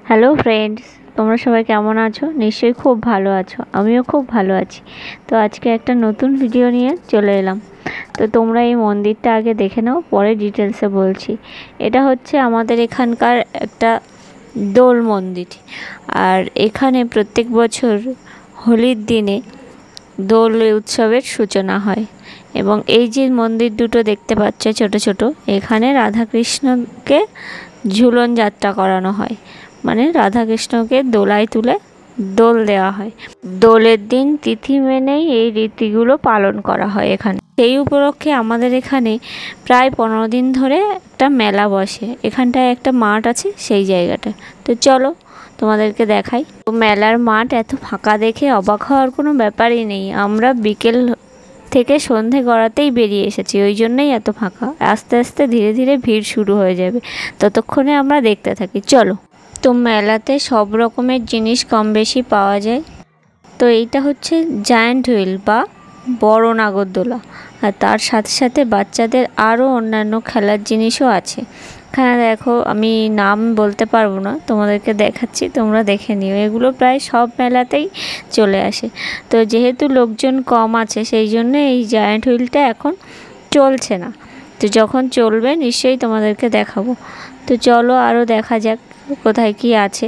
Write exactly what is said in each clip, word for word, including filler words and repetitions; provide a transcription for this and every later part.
Hello friends, তোমরা সবাই কেমন আছো? নিশ্চয়ই খুব ভালো আছো। আমিও খুব ভালো আছি। তো আজকে একটা নতুন ভিডিও নিয়ে চলে এলাম। তো তোমরা এই মন্দিরটা আগে দেখে নাও, পরে ডিটেলসে বলছি। এটা হচ্ছে আমাদের এখানকার একটা দোল মন্দির। আর এখানে প্রত্যেক বছর হোলির দিনে দোল উৎসবের সূচনা হয়। এবং এই যে মন্দির দুটো দেখতে পাচ্ছ ছোট ছোট, এখানে রাধাকৃষ্ণকে ঝুলন যাত্রা করানো হয়। মানে রাধাকৃষ্ণকে দোলায় তুলে দোল দেওয়া হয়। দোলের দিন তিথি মেনেই এই রীতিগুলো পালন করা হয় এখানে। সেই উপলক্ষে আমাদের এখানে প্রায় পনেরো দিন ধরে একটা মেলা বসে। এখানটায় একটা মাঠ আছে, সেই জায়গাটা। তো চলো তোমাদেরকে দেখাই। তো মেলার মাঠ এত ফাঁকা দেখে অবাক হওয়ার কোনো ব্যাপারই নেই। আমরা বিকেল থেকে সন্ধে গড়াতেই বেরিয়ে এসেছি, ওই জন্যই এত ফাঁকা। আস্তে আস্তে ধীরে ধীরে ভিড় শুরু হয়ে যাবে, ততক্ষণে আমরা দেখতে থাকি। চলো। তো মেলাতে সব রকমের জিনিস কম বেশি পাওয়া যায়। তো এইটা হচ্ছে জায়ান্ট হুইল বা বড় নাগরদোলা। আর তার সাথে সাথে বাচ্চাদের আরও অন্যান্য খেলার জিনিসও আছে। এখানে দেখো, আমি নাম বলতে পারবো না, তোমাদেরকে দেখাচ্ছি, তোমরা দেখে নিও। এগুলো প্রায় সব মেলাতেই চলে আসে। তো যেহেতু লোকজন কম আছে, সেই জন্য এই জায়ান্ট হুইলটা এখন চলছে না। তো যখন চলবে নিশ্চয়ই তোমাদেরকে দেখাবো। তো চলো আরও দেখা যাক কোথায় কি আছে।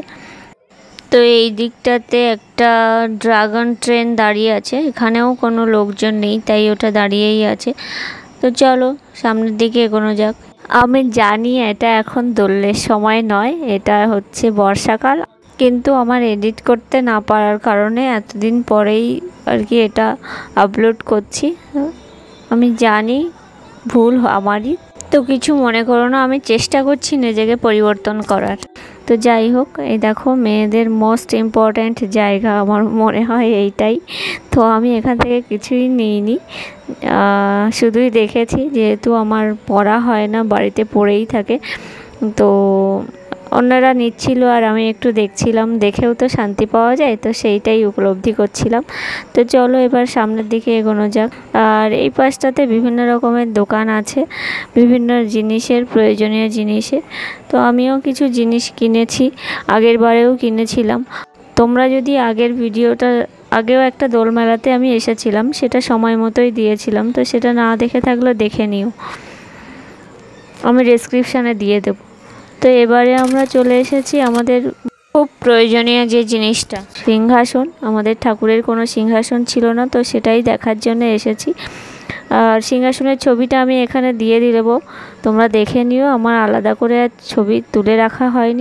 তো এই দিকটাতে একটা ড্রাগন ট্রেন দাঁড়িয়ে আছে। এখানেও কোনো লোকজন নেই, তাই ওটা দাঁড়িয়েই আছে। তো চলো সামনের দিকে এগোনো যাক। আমি জানি এটা এখন দোলের সময় নয়, এটা হচ্ছে বর্ষাকাল, কিন্তু আমার এডিট করতে না পারার কারণে এতদিন পরেই আর কি এটা আপলোড করছি। আমি জানি ভুল আমারই, তো কিছু মনে করো না। আমি চেষ্টা করছি নিজেকে পরিবর্তন করার। তো যাই হোক, এই দেখো মেয়েদের মোস্ট ইম্পর্ট্যান্ট জায়গা আমার মনে হয় এইটাই। তো আমি এখান থেকে কিছুই নিইনি, শুধুই দেখেছি। যেহেতু আমার পড়া হয় না, বাড়িতে পড়েই থাকে, তো অন্যরা নিচ্ছিল আর আমি একটু দেখছিলাম। দেখেও তো শান্তি পাওয়া যায়, তো সেইটাই উপলব্ধি করছিলাম। তো চলো এবার সামনের দিকে এগোনো যাক। আর এই পাশটাতে বিভিন্ন রকমের দোকান আছে, বিভিন্ন জিনিসের, প্রয়োজনীয় জিনিসের। তো আমিও কিছু জিনিস কিনেছি, আগের বারেও কিনেছিলাম। তোমরা যদি আগের ভিডিওটা, আগেও একটা দোল মেলাতে আমি এসেছিলাম, সেটা সময় মতোই দিয়েছিলাম, তো সেটা না দেখে থাকলে দেখে নিও, আমি ডেসক্রিপশানে দিয়ে দেবো। তো এবারে আমরা চলে এসেছি আমাদের খুব প্রয়োজনীয় যে জিনিসটা, সিংহাসন। আমাদের ঠাকুরের কোনো সিংহাসন ছিল না, তো সেটাই দেখার জন্য এসেছি। আর সিংহাসনের ছবিটা আমি এখানে দিয়ে দেবো, তোমরা দেখে নিও। আমার আলাদা করে আর ছবি তুলে রাখা হয়নি,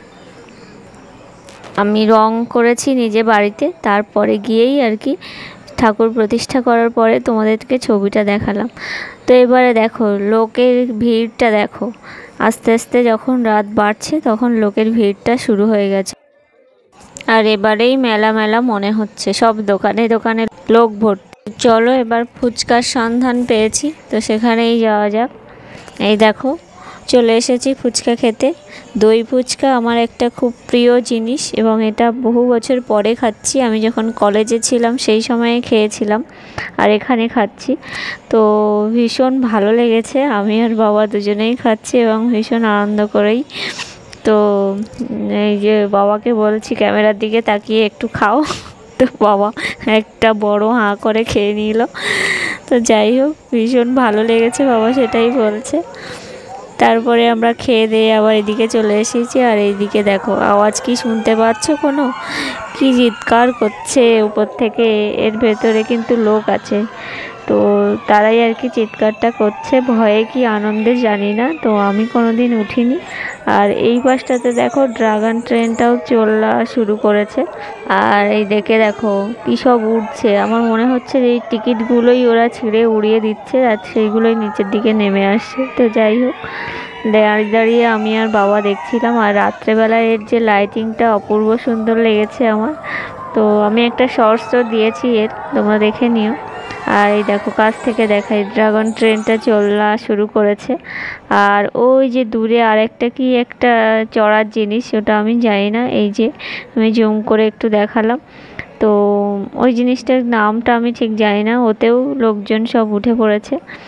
আমি রং করেছি নিজে বাড়িতে। তারপরে গিয়েই আর কি ঠাকুর প্রতিষ্ঠা করার পরে তোমাদেরকে ছবিটা দেখালাম। তো এবারে দেখো লোকের ভিড়টা দেখো, আস্তে আস্তে যখন রাত বাড়ছে তখন লোকের ভিড়টা শুরু হয়ে গেছে। আর এবারেই মেলা মেলা মনে হচ্ছে, সব দোকানে দোকানে লোক ভর্তি। চলো এবার ফুচকার সন্ধান পেয়েছি, তো সেখানেই যাওয়া যাক। এই দেখো চলে এসেছি ফুচকা খেতে। দই ফুচকা আমার একটা খুব প্রিয় জিনিস, এবং এটা বহু বছর পরে খাচ্ছি। আমি যখন কলেজে ছিলাম সেই সময়ে খেয়েছিলাম, আর এখানে খাচ্ছি। তো ভীষণ ভালো লেগেছে, আমি আর বাবা দুজনেই খাচ্ছি এবং ভীষণ আনন্দ করেই। তো এই যে বাবাকে বলছি ক্যামেরার দিকে তাকিয়ে একটু খাও, তো বাবা একটা বড় হাঁ করে খেয়ে নিল। তো যাই হোক, ভীষণ ভালো লেগেছে, বাবা সেটাই বলছে। তারপরে আমরা খেয়ে দিয়ে আবার এদিকে চলে এসেছি। আর এইদিকে দেখো আওয়াজ কি শুনতে পাচ্ছ? কোনো কি চিৎকার করছে উপর থেকে। এর ভেতরে কিন্তু লোক আছে, তো তারাই আর কি চিৎকারটা করছে, ভয়ে কি আনন্দে জানি না। তো আমি কোনোদিন উঠিনি। আর এই পাশটাতে দেখো ড্রাগন ট্রেনটাও চলা শুরু করেছে। আর এই দেখে দেখো কী সব উঠছে। আমার মনে হচ্ছে যে এই টিকিটগুলোই ওরা ছিঁড়ে উড়িয়ে দিচ্ছে, আর সেইগুলোই নিচের দিকে নেমে আসছে। তো যাই হোক, দাঁড়িয়ে দাঁড়িয়ে আমি আর বাবা দেখছিলাম। আর রাত্রেবেলায় এর যে লাইটিংটা অপূর্ব সুন্দর লেগেছে আমার। তো আমি একটা শর্টসও দিয়েছি এর, তোমরা দেখে নিও। আর এই দেখো কাছ থেকে দেখাই, ড্রাগন ট্রেনটা চলা শুরু করেছে। আর ওই যে দূরে আরেকটা কি একটা চড়ার জিনিস, ওটা আমি জানি না। এই যে আমি জুম করে একটু দেখালাম, তো ওই জিনিসটার নামটা আমি ঠিক জানি না। ওতেও লোকজন সব উঠে পড়েছে।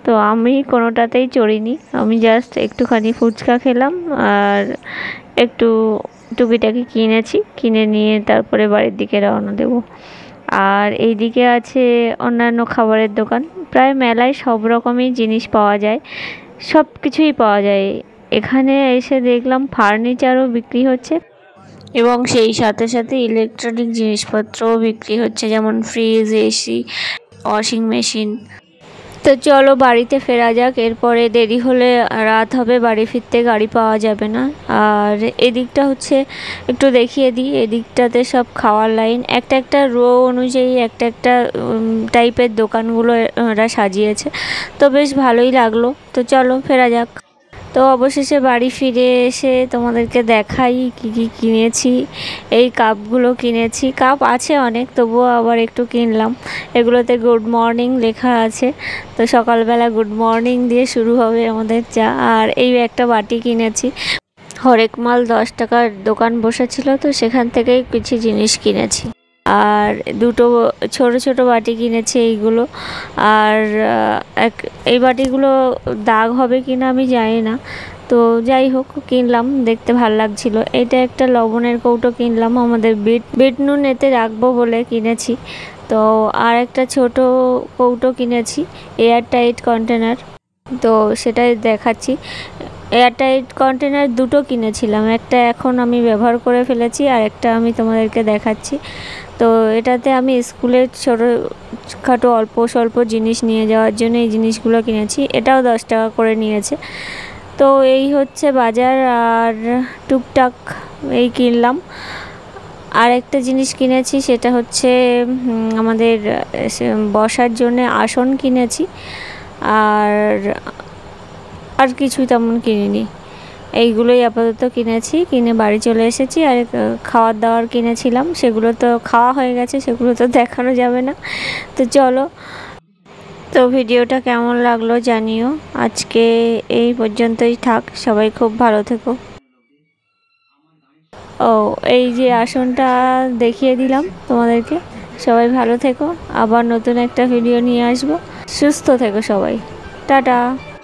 তো আমি কোনোটাতেই চড়িনি, আমি জাস্ট একটুখানি ফুচকা খেলাম আর একটু টুকিটাকি কিনেছি, কিনে নিয়ে তারপরে বাড়ির দিকে রওনা দেব। আর এইদিকে আছে অন্যান্য খাবারের দোকান, প্রায় মেলায় সব রকমই জিনিস পাওয়া যায়, সব কিছুই পাওয়া যায়। এখানে এসে দেখলাম ফার্নিচারও বিক্রি হচ্ছে এবং সেই সাথে সাথে ইলেকট্রনিক জিনিসপত্রও বিক্রি হচ্ছে, যেমন ফ্রিজ, এসি, ওয়াশিং মেশিন। তো চলো বাড়িতে ফেরা যাক, এরপরে দেরি হলে রাত হবে, বাড়ি ফিরতে গাড়ি পাওয়া যাবে না। আর এদিকটা হচ্ছে একটু দেখিয়ে দিই, এদিকটাতে সব খাওয়ার লাইন, একটা একটা রো অনুযায়ী একটা একটা টাইপের দোকানগুলো ওরা সাজিয়েছে, তো বেশ ভালোই লাগলো। তো চলো ফেরা যাক। তো অবশেষে বাড়ি ফিরে এসে তোমাদেরকে দেখাই কি কি কিনেছি। এই কাপগুলো কিনেছি, কাপ আছে অনেক, তবুও আবার একটু কিনলাম। এগুলোতে গুড মর্নিং লেখা আছে, তো সকালবেলা গুড মর্নিং দিয়ে শুরু হবে আমাদের চা। আর এই একটা বাটি কিনেছি, হরেক মাল দশ টাকার দোকান বসেছিল, তো সেখান থেকেই কিছু জিনিস কিনেছি। আর দুটো ছোট ছোট বাটি কিনেছি এইগুলো। আর এক এই বাটিগুলো দাগ হবে কিনা আমি জানি না, তো যাই হোক কিনলাম, দেখতে ভাল লাগছিল। এটা একটা লবণের কৌটো কিনলাম, আমাদের বিট বিট নুন এতে রাখবো বলে কিনেছি। তো আর একটা ছোট কৌটো কিনেছি, এয়ার টাইট কন্টেনার, তো সেটাই দেখাচ্ছি। এয়ারটাইট কন্টেনার দুটো কিনেছিলাম, একটা এখন আমি ব্যবহার করে ফেলেছি আর একটা আমি তোমাদেরকে দেখাচ্ছি। তো এটাতে আমি স্কুলের ছোটোখাটো অল্প স্বল্প জিনিস নিয়ে যাওয়ার জন্য এই জিনিসগুলো কিনেছি, এটাও দশ টাকা করে নিয়েছে। তো এই হচ্ছে বাজার, আর টুকটাক এই কিনলাম। আর একটা জিনিস কিনেছি, সেটা হচ্ছে আমাদের বসার জন্য আসন কিনেছি, আর আর কিছুই তেমন কিনিনি, এইগুলোই আপাতত কিনেছি, কিনে বাড়ি চলে এসেছি। আর খাওয়ার দাওয়ার কিনেছিলাম, সেগুলো তো খাওয়া হয়ে গেছে, সেগুলো তো দেখানো যাবে না। তো চলো, তো ভিডিওটা কেমন লাগলো জানিও। আজকে এই পর্যন্তই থাক, সবাই খুব ভালো থেকো। ও এই যে আসনটা দেখিয়ে দিলাম তোমাদেরকে, সবাই ভালো থেকো, আবার নতুন একটা ভিডিও নিয়ে আসবো। সুস্থ থেকো সবাই, টাটা।